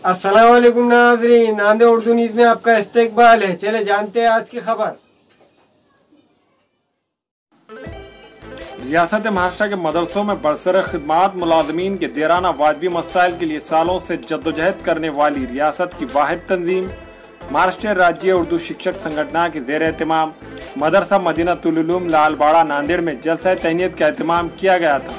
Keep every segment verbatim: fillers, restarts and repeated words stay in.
अस्सलाम वालेकुम नाज़रीन, नांदे उर्दू न्यूज़ में आपका इस्तकबाल है। चले जानते हैं आज की खबर। रियासत महाराष्ट्र के मदरसों में बरसर खिदमात मुलाजमीन के देराना वाजबी मसाइल के लिए सालों से जद्दोजहद करने वाली रियासत की वाहिद तंजीम महाराष्ट्र राज्य उर्दू शिक्षक संगठन के ज़ेर एहतमाम मदरसा मदीनतुल उलूम लालबाड़ा नांदेड़ में जलसा तहनीत का एहतमाम किया गया था।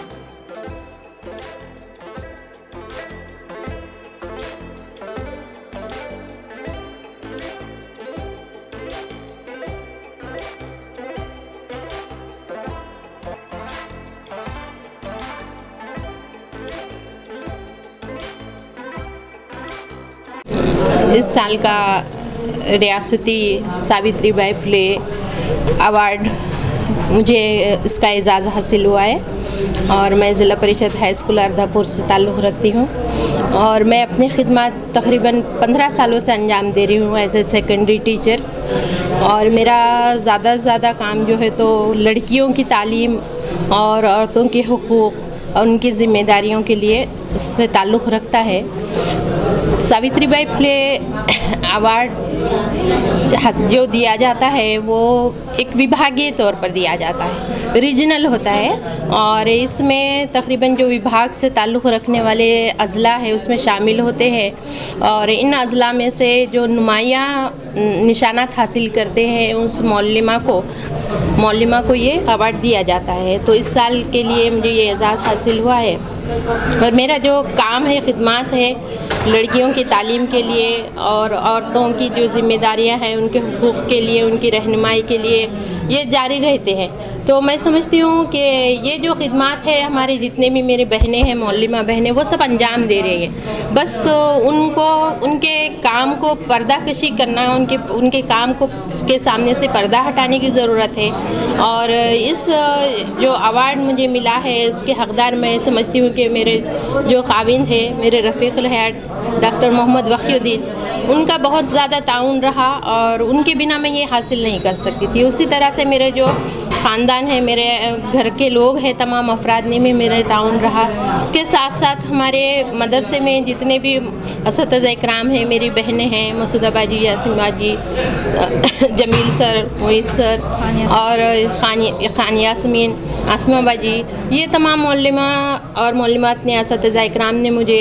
इस साल का रियासती सावित्री बाई फुले अवार्ड मुझे इसका एजाज़ हासिल हुआ है और मैं ज़िला परिषद हाई स्कूल अर्धापुर से ताल्लुक़ रखती हूँ और मैं अपनी खिदमत तकरीबन पंद्रह सालों से अंजाम दे रही हूँ एज ए सेकेंडरी टीचर। और मेरा ज़्यादा से ज़्यादा काम जो है तो लड़कियों की तालीम और औरतों के हुकूक़ और उनकी ज़िम्मेदारियों के लिए उससे ताल्लुक़ रखता है। सावित्री बाई फुले अवार्ड जो दिया जाता है वो एक विभागीय तौर पर दिया जाता है, रीजनल होता है और इसमें तकरीबन जो विभाग से ताल्लुक़ रखने वाले अज़ला है उसमें शामिल होते हैं और इन अज़ला में से जो नुमाया निशानात हासिल करते हैं उस मौलिमा को मौलिमा को ये अवार्ड दिया जाता है। तो इस साल के लिए मुझे ये एजाज़ हासिल हुआ है और मेरा जो काम है खिदमत है लड़कियों की तालीम के लिए और औरतों की जो ज़िम्मेदारियां हैं उनके हुकूक़ के लिए, उनकी रहनुमाई के लिए ये जारी रहते हैं। तो मैं समझती हूँ कि ये जो खिदमत है हमारे जितने भी मेरे बहनें हैं मौलिमा बहनें वो सब अंजाम दे रही हैं। बस उनको उनके काम को पर्दा कशी करना, उनके उनके काम को के सामने से पर्दा हटाने की ज़रूरत है। और इस जो अवार्ड मुझे मिला है उसके हक़दार मैं समझती हूँ कि मेरे जो ख़ाविंद है मेरे रफ़ीक़ुल हयात डॉक्टर मोहम्मद वक़ीउद्दीन, उनका बहुत ज़्यादा ताउन रहा और उनके बिना मैं ये हासिल नहीं कर सकती थी। उसी तरह से मेरे जो ख़ानदान है, मेरे घर के लोग हैं, तमाम अफराद ने में मेरा ताउन रहा। इसके साथ साथ हमारे मदरसे में जितने भी असतिज़ा इकराम हैं, मेरी बहनें हैं, मसूदा बाजी, यासीन बाजी, जमील सर, मोइज़ सर और खान खान यास्मीन, आसमा बाजी, ये तमाम मौलिमा और मौलिमात ने असतिज़ा इकराम ने मुझे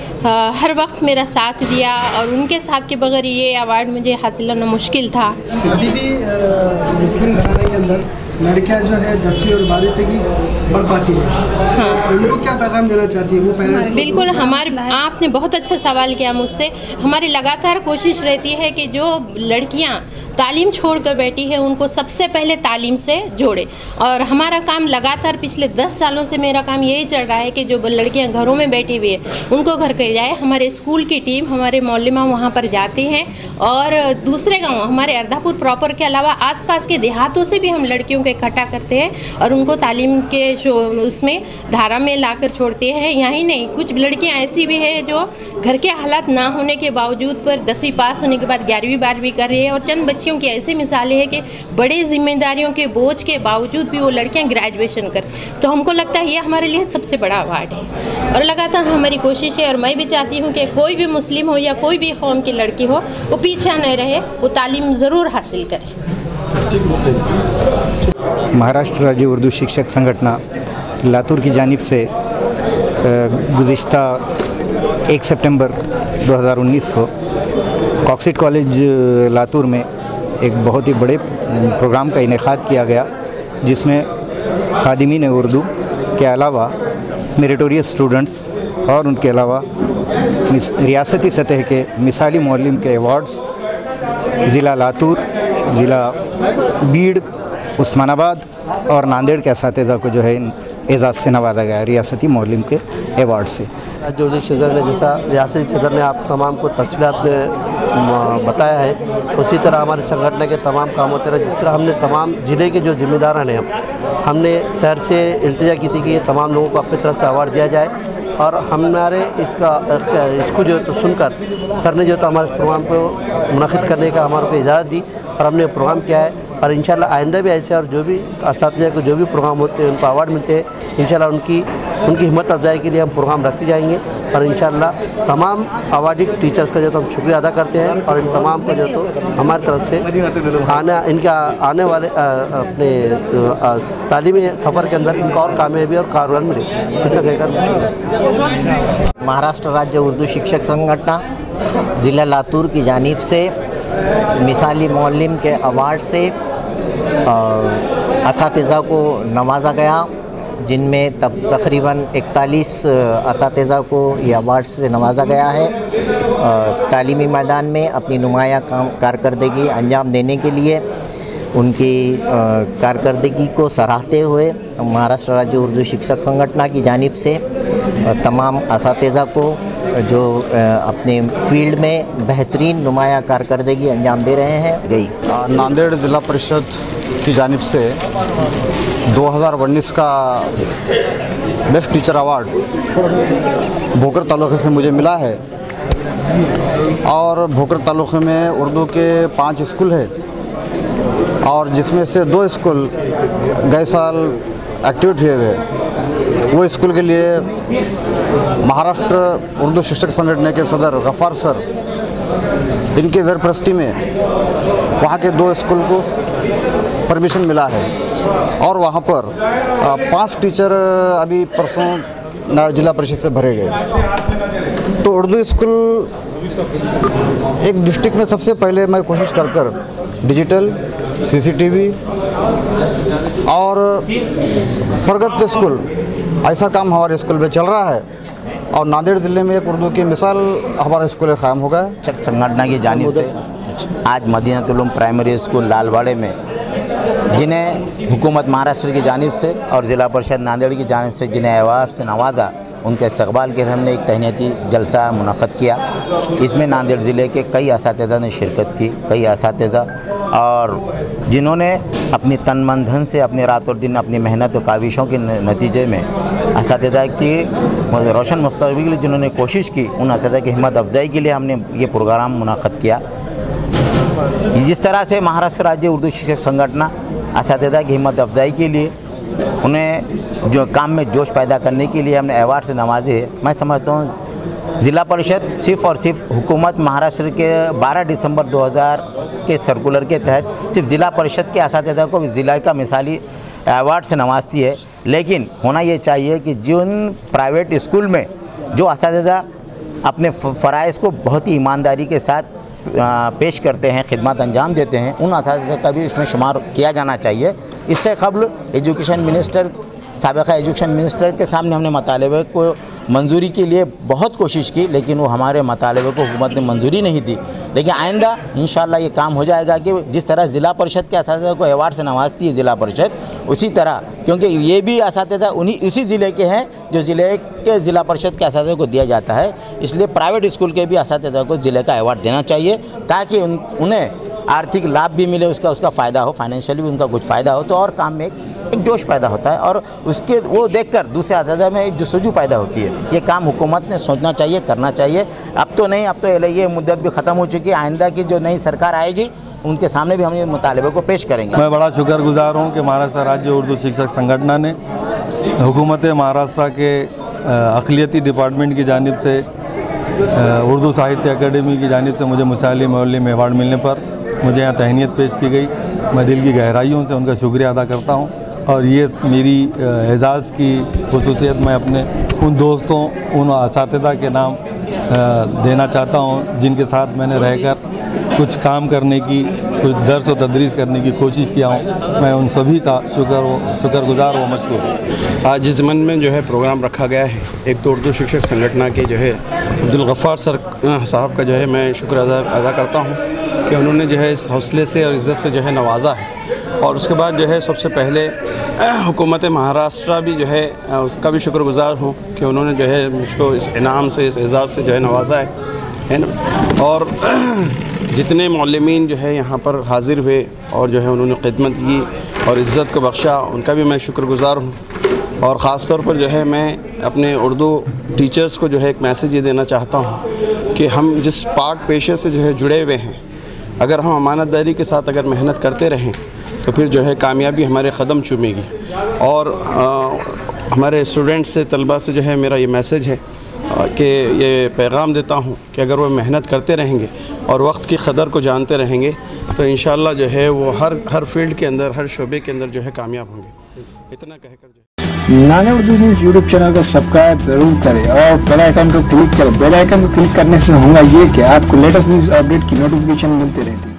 हर वक्त मेरा साथ दिया और उनके साथ के बगैर ये अवार्ड मुझे हासिल होना मुश्किल था। सिद्धि भी मुस्लिम घराने के अंदर लड़कियां जो है दसवीं और बारहवीं तक ही पढ़ पाती है। हाँ, उनको क्या पैगाम देना चाहती है वो पेरेंट्स? बिल्कुल, हमारे आपने बहुत अच्छा सवाल किया मुझसे। हमारी लगातार कोशिश रहती है कि जो लड़कियां तालीम छोड़कर बैठी है उनको सबसे पहले तालीम से जोड़े और हमारा काम लगातार पिछले दस सालों से मेरा काम यही चल रहा है कि जो लड़कियां घरों में बैठी हुई है उनको घर के जाए। हमारे स्कूल की टीम, हमारे मौलिमा वहाँ पर जाते हैं और दूसरे गाँव हमारे अर्धापुर प्रॉपर के अलावा आसपास के देहातों से भी हम लड़कियों को इकट्ठा करते हैं और उनको तालीम के जो उसमें धारा में लाकर छोड़ते हैं। यहीं नहीं, कुछ लड़कियां ऐसी भी है जो घर के हालात ना होने के बावजूद पर दसवीं पास होने के बाद ग्यारहवीं बारहवीं कर रही है और चंद बच्चियों की ऐसी मिसालें हैं कि बड़े जिम्मेदारियों के बोझ के बावजूद भी वो लड़कियां ग्रेजुएशन कर। तो हमको लगता है ये हमारे लिए सबसे बड़ा अवार्ड है और लगातार हमारी कोशिश है और मैं भी चाहती हूँ कि कोई भी मुस्लिम हो या कोई भी कौम की लड़की हो वो पीछे न रहे, वो तालीम ज़रूर हासिल करे। महाराष्ट्र राज्य उर्दू शिक्षक संगठन लातूर की जानिब से गुज़िश्ता एक सितंबर दो हज़ार उन्नीस को कॉक्सिट कॉलेज लातूर में एक बहुत ही बड़े प्रोग्राम का इनेकाद किया गया जिसमें खादिमीन उर्दू के अलावा मेरिटोरियस स्टूडेंट्स और उनके अलावा रियासती सतह के मिसाली मौलिम के अवार्ड्स ज़िला लातूर, ज़िला बीड़, उस्मानाबाद और नांदेड़ के असातिज़ा को जो है एजाज़ से नवाजा गया रियासती मौलिम के अवार्ड से। राज्य उर्दू सदर ने जैसा रियासती सदर ने आप तमाम को तफसीलात में बताया है उसी तरह हमारे संगठन के तमाम काम होते रहे। जिस तरह हमने तमाम ज़िले के जो जिम्मेदार हैं हम हमने शहर से इल्तिजा की थी कि ये तमाम लोगों को अपनी तरफ से अवार्ड दिया जाए और हमारे इसका इसको जो तो सुनकर सर ने जो तो हमारे प्रोग्राम को मुनक़िद करने का हमारे को इजाज़त दी और हमने प्रोग्राम किया है और इंशाल्लाह आइंदा भी ऐसे और जो भी असातिज़ा को जो भी प्रोग्राम होते हैं उनको अवार्ड मिलते हैं इंशाल्लाह उनकी उनकी हिम्मत अफजाई के लिए हम प्रोग्राम रखते जाएंगे। और इंशाअल्लाह तमाम अवार्डेड टीचर्स का जो तो हम शुक्रिया अदा करते हैं और इन तमाम को जो तो हमारी तरफ से आने इनका आने वाले आ, अपने तालीमी सफ़र के अंदर इनका और कामयाबी और कारगर मिले, इतना कहकर महाराष्ट्र राज्य उर्दू शिक्षक संगठन ज़िला लातूर की जानिब से मिसाली मौलिम के अवार्ड से असातिज़ा को नवाजा गया, जिनमें तब तकरीबन इकतालीस असातिज़ा को ये अवार्ड से नवाजा गया है। तालीमी मैदान में अपनी नुमाया काम कारकर्दगी अंजाम देने के लिए उनकी कारकर्दगी को सराहते हुए महाराष्ट्र राज्य उर्दू शिक्षक संगठन की जानिब से तमाम असातिज़ा को जो अपने फील्ड में बेहतरीन नुमाया कारकर्दगी अंजाम दे रहे हैं गई। नांदेड़ ज़िला परिषद की जानिब से दो हज़ार उन्नीस का बेस्ट टीचर अवार्ड भोकर तालुके से मुझे मिला है और भोकर तालुके में उर्दू के पाँच स्कूल है और जिसमें से दो स्कूल गए साल एक्टिवेट हुए हुए। वो स्कूल के लिए महाराष्ट्र उर्दू शिक्षक संगठन के सदर गफ़ार सर इनके सरपरस्ती में वहाँ के दो स्कूल को परमिशन मिला है और वहाँ पर पांच टीचर अभी परसों नागौर जिला परिषद से भरे गए। तो उर्दू स्कूल एक डिस्ट्रिक्ट में सबसे पहले मैं कोशिश कर कर डिजिटल सीसीटीवी और प्रगत स्कूल ऐसा काम हमारे स्कूल में चल रहा है और नांदेड़ ज़िले में एक उर्दू की मिसाल हमारे स्कूल कायम हो गया। शिक्षक संगठन की जानिब से आज मदीनतुल उलूम प्राइमरी स्कूल लालवाड़े में जिन्हें हुकूमत महाराष्ट्र की जानिब से और ज़िला परिषद नांदेड़ की जानिब से जिन्हें अवार्ड से नवाजा, उनके इस्तकबाल के लिए हमने एक तहनीती जलसा मुनक़्क़द किया। इसमें नांदेड़ ज़िले के कई असातिज़ा ने शिरकत की, कई असातिज़ा और जिन्होंने अपनी तन मन धन से अपने रात और दिन अपनी मेहनत और काविशों के नतीजे में असातिज़ा की रोशन मुस्तक़बिल के लिए जिन्होंने कोशिश की, उन असातिज़ा की हिम्मत अफजाई के लिए हमने ये प्रोग्राम मुनक़्क़द किया। जिस तरह से महाराष्ट्र राज्य उर्दू शिक्षक संगठन असातिज़ा की हिम्मत अफजाई के लिए उन्हें जो काम में जोश पैदा करने के लिए हमने अवार्ड से नवाजे, मैं समझता हूँ ज़िला परिषद सिर्फ़ और सिर्फ हुकूमत महाराष्ट्र के बारह दिसंबर दो हज़ार के सर्कुलर के तहत सिर्फ ज़िला परिषद के असातिज़ा को ज़िला का मिसाली अवार्ड से नवाजती है, लेकिन होना ये चाहिए कि जिन प्राइवेट स्कूल में जो असातिज़ा अपने फ़राइज़ को बहुत ही ईमानदारी के साथ पेश करते हैं, खिदमत अंजाम देते हैं, उन असातिज़ा का भी इसमें शुमार किया जाना चाहिए। इससे कबल एजुकेशन मिनिस्टर साबिक़ा एजुकेशन मिनिस्टर के सामने हमने मतालबे को मंजूरी के लिए बहुत कोशिश की, लेकिन वो हमारे मतालबे को हुकूमत ने मंजूरी नहीं दी। लेकिन आइंदा इंशाअल्लाह ये काम हो जाएगा कि जिस तरह ज़िला परिषद के असातिज़ा को अवार्ड से नवाजती है ज़िला परिषद, उसी तरह क्योंकि ये भी असातिज़ा उन्हीं उसी ज़िले के हैं जो ज़िले के ज़िला परिषद के असातिज़ा को दिया जाता है, इसलिए प्राइवेट स्कूल के भी असातिज़ा को ज़िले का अवार्ड देना चाहिए ताकि उन, उन्हें आर्थिक लाभ भी मिले, उसका उसका फ़ायदा हो, फाइनेंशियली भी उनका कुछ फ़ायदा हो, तो और काम में एक जोश पैदा होता है और उसके वो देखकर दूसरे असातिज़ा में एक जस्तजू पैदा होती है। ये काम हुकूमत ने सोचना चाहिए, करना चाहिए। अब तो नहीं, अब तो ये मुद्दत भी ख़त्म हो चुकी है। आइंदा की जो नई सरकार आएगी उनके सामने भी हम ये मुतालबे को पेश करेंगे। मैं बड़ा शुक्रगुजार हूँ कि महाराष्ट्र राज्य उर्दू शिक्षक संगठन ने हुकूमत महाराष्ट्र के अक़लियती डिपार्टमेंट की जानिब से उर्दू साहित्य अकेडमी की जानिब से मुझे मिसाली मौलिम अवार्ड मिलने पर मुझे यहाँ तहनीत पेश की गई। मैं दिल की गहराइयों से उनका शुक्रिया अदा करता हूँ और ये मेरी एजाज़ की खुसूसियत मैं अपने उन दोस्तों, उन असातिज़ा के नाम देना चाहता हूँ जिनके साथ मैंने रहकर कुछ काम करने की, कुछ दर्स और तदरीस करने की कोशिश किया हूँ। मैं उन सभी का शुक्र शुक्रगुजार व मशकूर हूँ। आज जिस मन में जो है प्रोग्राम रखा गया है, एक तो उर्दू शिक्षक संगठन के जो है अब्दुल गफ़ार सर साहब का जो है मैं शुक्र अदा अदा करता हूँ कि उन्होंने जो है इस हौसले से और इज़्ज़त से जो है नवाजा है। और उसके बाद जो है सबसे पहले हुकूमत महाराष्ट्र भी जो है उसका भी शुक्रगुजार हूँ कि उन्होंने जो है मुझको इस इनाम से, इस एज़ाज़ से जो है नवाजा है, है ना। और जितने मौलमीन जो है यहाँ पर हाज़िर हुए और जो है उन्होंने खिदमत की और इज़्ज़त को बख्शा, उनका भी मैं शुक्रगुजार हूँ। और ख़ास तौर पर जो है मैं अपने उर्दू टीचर्स को जो है एक मैसेज ये देना चाहता हूँ कि हम जिस पाक पेशे से जो है जुड़े हुए हैं, अगर हम अमानतदारी के साथ अगर मेहनत करते रहें तो फिर जो है कामयाबी हमारे क़दम चूमेगी। और आ, हमारे स्टूडेंट्स से, तलबा से जो है मेरा ये मैसेज है कि ये पैगाम देता हूँ कि अगर वो मेहनत करते रहेंगे और वक्त की कदर को जानते रहेंगे तो इंशाअल्लाह जो है वो हर हर फील्ड के अंदर, हर शोबे के अंदर जो है कामयाब होंगे। इतना कहकर जो Nanded Urdu news YouTube channel को सब्सक्राइब जरूर करें और बेल आइकन को क्लिक करें। बेल आइकन को क्लिक करने से होगा ये कि आपको लेटेस्ट न्यूज़ अपडेट की नोटिफिकेशन मिलती रहती है।